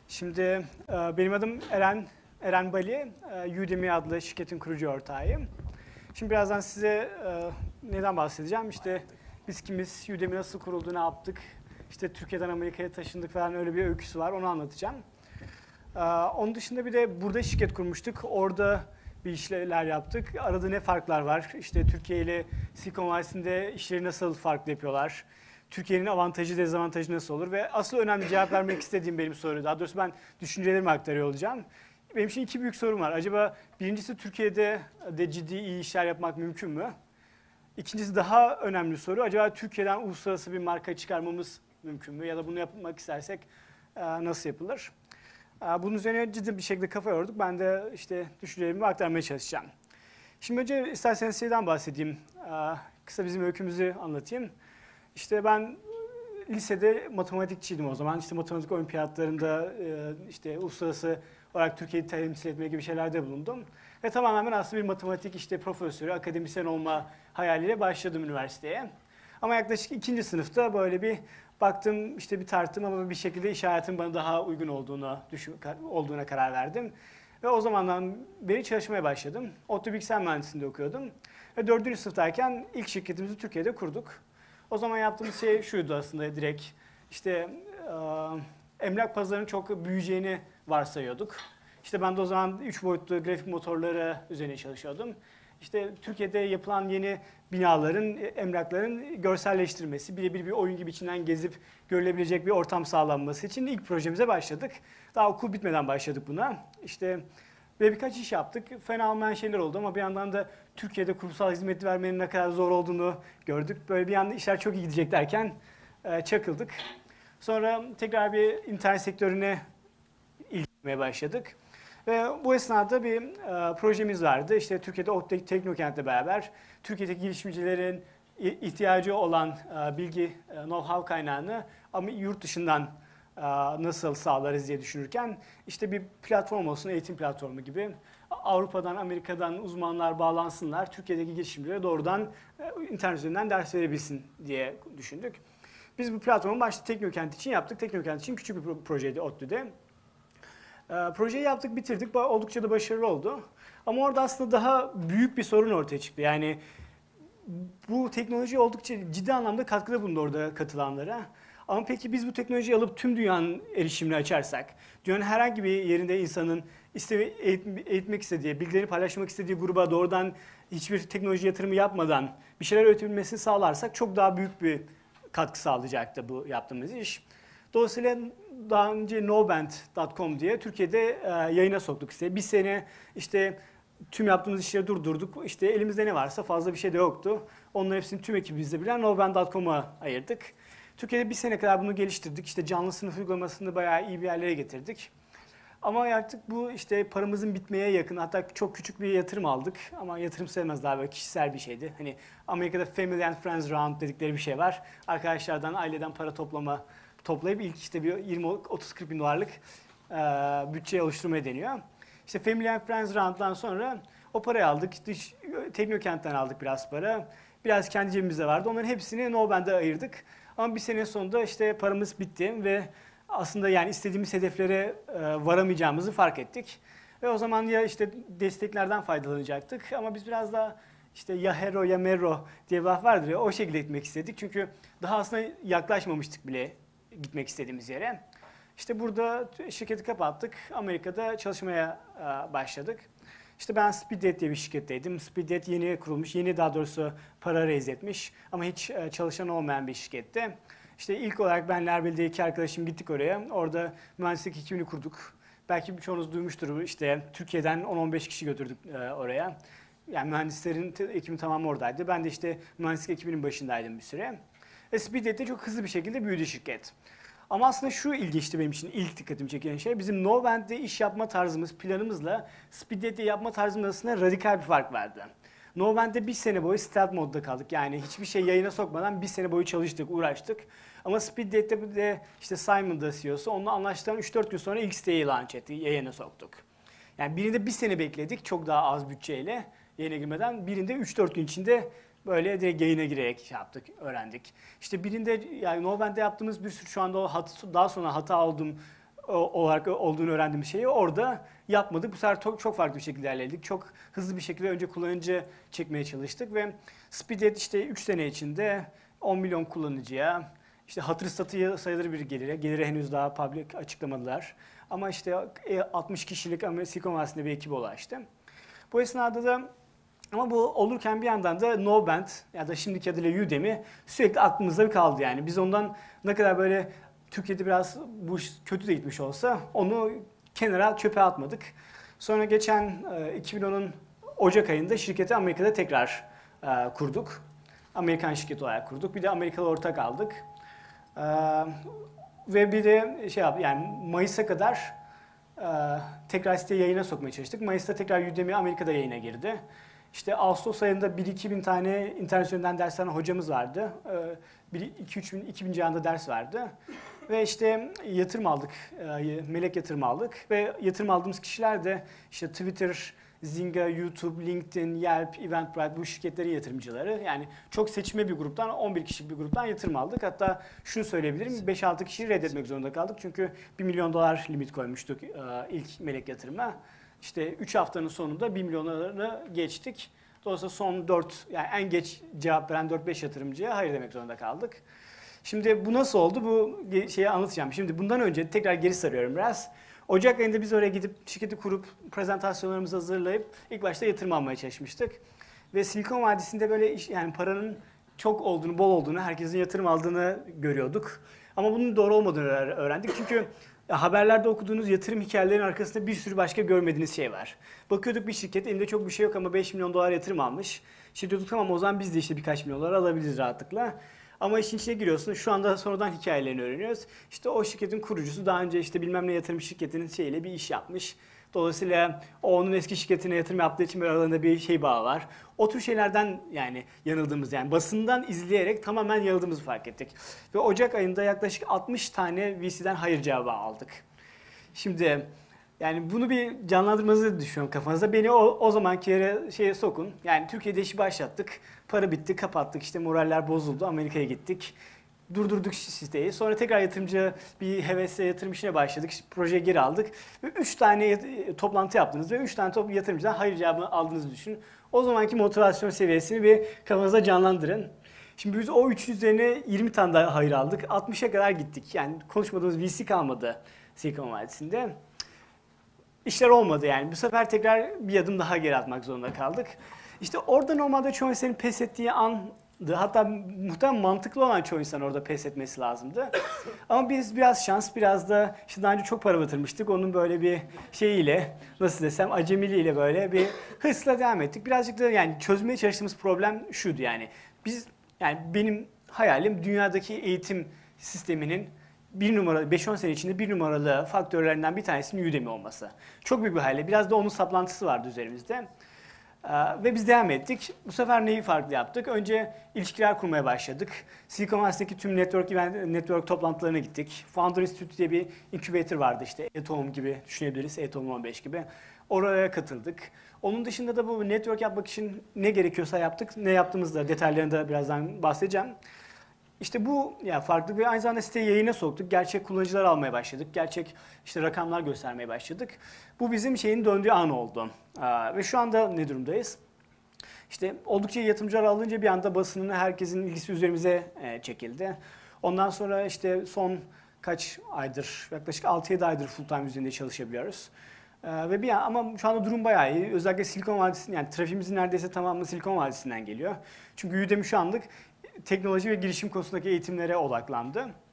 Şimdi benim adım Eren Bali, Udemy adlı şirketin kurucu ortağıyım. Şimdi birazdan size neden bahsedeceğim. İşte biz kimiz, Udemy nasıl kuruldu, ne yaptık, işte Türkiye'den Amerika'ya taşındık falan öyle bir öyküsü var, onu anlatacağım. Onun dışında bir de burada şirket kurmuştuk, orada bir işler yaptık. Arada ne farklar var, işte Türkiye ile Silikon Vadisi'nde işleri nasıl farklı yapıyorlar, Türkiye'nin avantajı, dezavantajı nasıl olur ve asıl önemli cevap vermek istediğim benim soru. Daha doğrusu ben düşüncelerimi aktarıyor olacağım. Benim için iki büyük sorum var. Acaba birincisi Türkiye'de de ciddi iyi işler yapmak mümkün mü? İkincisi daha önemli soru. Acaba Türkiye'den uluslararası bir marka çıkarmamız mümkün mü? Ya da bunu yapmak istersek nasıl yapılır? Bunun üzerine ciddi bir şekilde kafa yorduk. Ben de işte düşüncelerimi aktarmaya çalışacağım. Şimdi önce isterseniz şeyden bahsedeyim. Kısa bizim öykümüzü anlatayım. İşte ben lisede matematikçiydim o zaman. İşte matematik olimpiyatlarında işte uluslararası olarak Türkiye'yi temsil etme gibi şeylerde bulundum. Ve tamamen aslında bir matematik işte profesörü, akademisyen olma hayaliyle başladım üniversiteye. Ama yaklaşık ikinci sınıfta böyle bir baktım, işte bir tarttım ama bir şekilde iş hayatının bana daha uygun olduğuna karar verdim. Ve o zamandan beri çalışmaya başladım. ODTÜ Bilgisayar Mühendisliği'nde okuyordum. Ve dördüncü sınıftayken ilk şirketimizi Türkiye'de kurduk. O zaman yaptığımız şey şuydu aslında direkt. İşte emlak pazarının çok büyüyeceğini varsayıyorduk. İşte ben de o zaman 3 boyutlu grafik motorları üzerine çalışıyordum. İşte Türkiye'de yapılan yeni binaların, emlakların görselleştirilmesi, birebir bir oyun gibi içinden gezip görülebilecek bir ortam sağlanması için ilk projemize başladık. Daha okul bitmeden başladık buna. İşte ve birkaç iş yaptık. Fena olmayan şeyler oldu ama bir yandan da Türkiye'de kurumsal hizmet vermenin ne kadar zor olduğunu gördük. Böyle bir anda işler çok iyi gidecek derken çakıldık. Sonra tekrar bir internet sektörüne ilgilenmeye başladık. Ve bu esnada bir projemiz vardı. İşte Türkiye'de ODTÜ Teknokent'le beraber Türkiye'deki girişimcilerin ihtiyacı olan bilgi, know-how kaynağını ama yurt dışından nasıl sağlarız diye düşünürken işte bir platform olsun, eğitim platformu gibi Avrupa'dan, Amerika'dan uzmanlar bağlansınlar, Türkiye'deki girişimcilere doğrudan internet üzerinden ders verebilsin diye düşündük. Biz bu platformu başta Teknokent için yaptık. Teknokent için küçük bir projeydi ODTÜ'de. Projeyi yaptık, bitirdik. Oldukça da başarılı oldu. Ama orada aslında daha büyük bir sorun ortaya çıktı. Yani bu teknoloji oldukça ciddi anlamda katkıda bulundu orada katılanlara. Ama peki biz bu teknolojiyi alıp tüm dünyanın erişimini açarsak, dünyanın herhangi bir yerinde insanın eğitmek istediği, bilgileri paylaşmak istediği gruba doğrudan hiçbir teknoloji yatırımı yapmadan bir şeyler öğretebilmesini sağlarsak çok daha büyük bir katkı sağlayacaktı bu yaptığımız iş. Dolayısıyla daha önce noband.com diye Türkiye'de yayına soktuk işte. Bir sene işte tüm yaptığımız işleri durdurduk. İşte elimizde ne varsa fazla bir şey de yoktu. Onların hepsini tüm ekibimizle bilen noband.com'a ayırdık. Türkiye'de bir sene kadar bunu geliştirdik. İşte canlı sınıf uygulamasını bayağı iyi bir yerlere getirdik. Ama artık bu işte paramızın bitmeye yakın, hatta çok küçük bir yatırım aldık. Ama yatırım sayılmaz, daha böyle kişisel bir şeydi. Hani Amerika'da Family and Friends Round dedikleri bir şey var. Arkadaşlardan, aileden para toplayıp ilk işte bir 20-30-40 bin dolarlık bütçe oluşturmaya deniyor. İşte Family and Friends Round'dan sonra o parayı aldık. Teknokent'ten aldık biraz para. Biraz kendi cebimizde vardı. Onların hepsini Noband'a ayırdık. Ama bir sene sonunda işte paramız bitti ve aslında yani istediğimiz hedeflere varamayacağımızı fark ettik. Ve o zaman ya işte desteklerden faydalanacaktık ama biz biraz daha işte ya hero ya mero diye bir laf vardır ya, o şekilde gitmek istedik. Çünkü daha aslında yaklaşmamıştık bile gitmek istediğimiz yere. İşte burada şirketi kapattık. Amerika'da çalışmaya başladık. İşte ben SpeedDate diye bir şirketteydim. SpeedDate yeni kurulmuş, yeni daha doğrusu para raise etmiş ama hiç çalışan olmayan bir şirkette. İşte ilk olarak benle Erbil'de iki arkadaşım gittik oraya. Orada mühendislik ekibini kurduk. Belki birçoğunuz duymuştur, işte Türkiye'den 10-15 kişi götürdük oraya. Yani mühendislerin ekibi tamamı oradaydı. Ben de işte mühendislik ekibinin başındaydım bir süre. SpeedDate çok hızlı bir şekilde büyüdü şirket. Ama aslında şu ilginçti benim için, ilk dikkatimi çeken şey, bizim Novant'te iş yapma tarzımız, planımızla SpeedDate'de yapma tarzımız arasında radikal bir fark vardı. Novant'te bir sene boyu stealth modda kaldık. Yani hiçbir şey yayına sokmadan bir sene boyu çalıştık, uğraştık. Ama SpeedDate'de de işte Simon da CEO'su, onunla anlaştıktan 3-4 gün sonra X XDA'yı launch etti, yayına soktuk. Yani birinde bir sene bekledik, çok daha az bütçeyle yayına girmeden. Birinde 3-4 gün içinde böyle direkt yayına girerek şey yaptık, öğrendik. İşte birinde yani Novant'te yaptığımız bir sürü şu anda daha sonra hata olarak olduğunu öğrendiğimiz şeyi orada yapmadık. Bu sefer çok farklı bir şekilde ilerledik. Çok hızlı bir şekilde önce kullanıcı çekmeye çalıştık ve Speedet işte 3 sene içinde 10 milyon kullanıcıya, işte hatır satı sayılır bir geliri henüz daha public açıklamadılar. Ama işte 60 kişilik Silikon Vadisi'nde bir ekibe ulaştı. Bu esnada da ama bu olurken bir yandan da Noband ya da şimdiki adıyla Udemy sürekli aklımızda kaldı yani. Biz ondan ne kadar böyle Türkiye'de biraz bu iş kötü de gitmiş olsa onu kenara çöpe atmadık. Sonra geçen 2010'un Ocak ayında şirketi Amerika'da tekrar kurduk. Amerikan şirketi olarak kurduk. Bir de Amerikalı ortak aldık. Ve bir de yani Mayıs'a kadar tekrar siteyi yayına sokmaya çalıştık. Mayıs'ta tekrar Udemy Amerika'da yayına girdi. İşte Ağustos ayında 1-2 bin tane internet üzerinden ders veren hocamız vardı. 2-3 bin, 2 bin civarında ders vardı. Ve işte yatırım aldık, melek yatırım aldık. Ve yatırım aldığımız kişiler de işte Twitter, Zynga, YouTube, LinkedIn, Yelp, Eventbrite bu şirketlerin yatırımcıları. Yani çok seçme bir gruptan, 11 kişilik bir gruptan yatırım aldık. Hatta şunu söyleyebilirim, 5-6 kişiyi reddetmek zorunda kaldık. Çünkü $1 milyon limit koymuştuk ilk melek yatırıma. İşte 3 haftanın sonunda 1 milyonları geçtik. Dolayısıyla son 4, yani en geç cevap veren 4-5 yatırımcıya hayır demek zorunda kaldık. Şimdi bu nasıl oldu? Bu şeyi anlatacağım. Şimdi bundan önce tekrar geri sarıyorum biraz. Ocak ayında biz oraya gidip şirketi kurup prezentasyonlarımızı hazırlayıp ilk başta yatırım almaya çalışmıştık. Ve Silikon Vadisi'nde böyle yani paranın çok olduğunu, bol olduğunu, herkesin yatırım aldığını görüyorduk. Ama bunun doğru olmadığını öğrendik. Çünkü haberlerde okuduğunuz yatırım hikayelerinin arkasında bir sürü başka görmediğiniz şey var. Bakıyorduk bir şirket, elinde çok bir şey yok ama $5 milyon yatırım almış. İşte diyorduk tamam o zaman biz de işte birkaç milyon dolar alabiliriz rahatlıkla. Ama işin içine giriyorsun. Şu anda sonradan hikayelerini öğreniyoruz. İşte o şirketin kurucusu daha önce işte bilmem ne yatırım şirketinin şeyiyle bir iş yapmış. Dolayısıyla o onun eski şirketine yatırım yaptığı için böyle aralarında bir şey bağı var. O tür şeylerden yani yanıldığımız yani basından izleyerek tamamen yanıldığımızı fark ettik. Ve Ocak ayında yaklaşık 60 tane VC'den hayır cevabı aldık. Şimdi yani bunu bir canlandırmanızı düşünüyorum kafanızda. Beni o zamanki yere şeye sokun. Yani Türkiye'de işi başlattık. Para bitti, kapattık. İşte moraller bozuldu. Amerika'ya gittik. Durdurduk siteyi. Sonra tekrar yatırımcı bir hevesle yatırım işine başladık. İşte projeyi geri aldık. Ve 3 tane toplantı yaptınız ve 3 tane yatırımcıdan hayır cevabını aldığınızı düşünün. O zamanki motivasyon seviyesini bir kafanızda canlandırın. Şimdi biz o 3 üzerine 20 tane daha hayır aldık. 60'a kadar gittik. Yani konuşmadığımız VC kalmadı Silikon Vadisi'nde. İşler olmadı yani. Bu sefer tekrar bir adım daha geri atmak zorunda kaldık. İşte orada normalde çoğu insanın pes ettiği andı. Hatta muhtemelen mantıklı olan çoğu insan orada pes etmesi lazımdı. Ama biz biraz şans, biraz da işte daha önce çok para batırmıştık. Onun böyle bir şeyiyle, nasıl desem acemiliğiyle böyle bir hırsla devam ettik. Birazcık da yani çözmeye çalıştığımız problem şuydu yani. Biz yani benim hayalim dünyadaki eğitim sisteminin 5-10 sene içinde bir numaralı faktörlerinden bir tanesinin Udemy olması. Çok büyük bir hayal. Biraz da onun saplantısı vardı üzerimizde. Ve biz devam ettik. Bu sefer neyi farklı yaptık? Önce ilişkiler kurmaya başladık. Silikon Vadisi'ndeki tüm network toplantılarına gittik. Founder Institute diye bir incubator vardı işte. Atom gibi düşünebiliriz. Atom 15 gibi. Oraya katıldık. Onun dışında da bu network yapmak için ne gerekiyorsa yaptık. Ne yaptığımızda detaylarında birazdan bahsedeceğim. İşte bu yani farklı bir aynı zamanda siteyi yayına soktuk. Gerçek kullanıcılar almaya başladık. Gerçek işte rakamlar göstermeye başladık. Bu bizim şeyin döndüğü an oldu. Ve şu anda ne durumdayız? İşte oldukça yatırımcılar alınca bir anda basının herkesin ilgisi üzerimize çekildi. Ondan sonra işte son kaç aydır, yaklaşık 6-7 aydır full time üzerinde çalışabiliyoruz. Ve ama şu anda durum bayağı iyi. Özellikle Silikon Vadisi'nin yani trafiğimizin neredeyse tamamı Silikon Vadisi'nden geliyor. Çünkü Udemy şu anlık teknoloji ve girişim konusundaki eğitimlere odaklandı.